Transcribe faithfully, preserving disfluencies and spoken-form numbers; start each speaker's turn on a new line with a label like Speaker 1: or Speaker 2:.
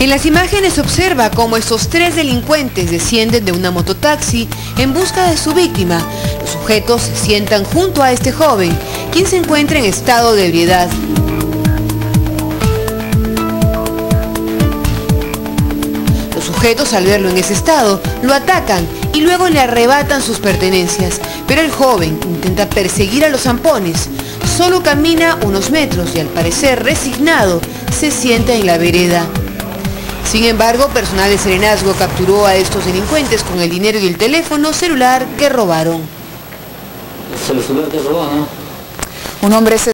Speaker 1: En las imágenes se observa cómo estos tres delincuentes descienden de una mototaxi en busca de su víctima. Los sujetos se sientan junto a este joven, quien se encuentra en estado de ebriedad. Los sujetos, al verlo en ese estado, lo atacan y luego le arrebatan sus pertenencias. Pero el joven intenta perseguir a los zampones. Solo camina unos metros y, al parecer resignado, se sienta en la vereda. Sin embargo, personal de Serenazgo capturó a estos delincuentes con el dinero y el teléfono celular que robaron.
Speaker 2: ¿El celular que robó, no?
Speaker 1: Un hombre se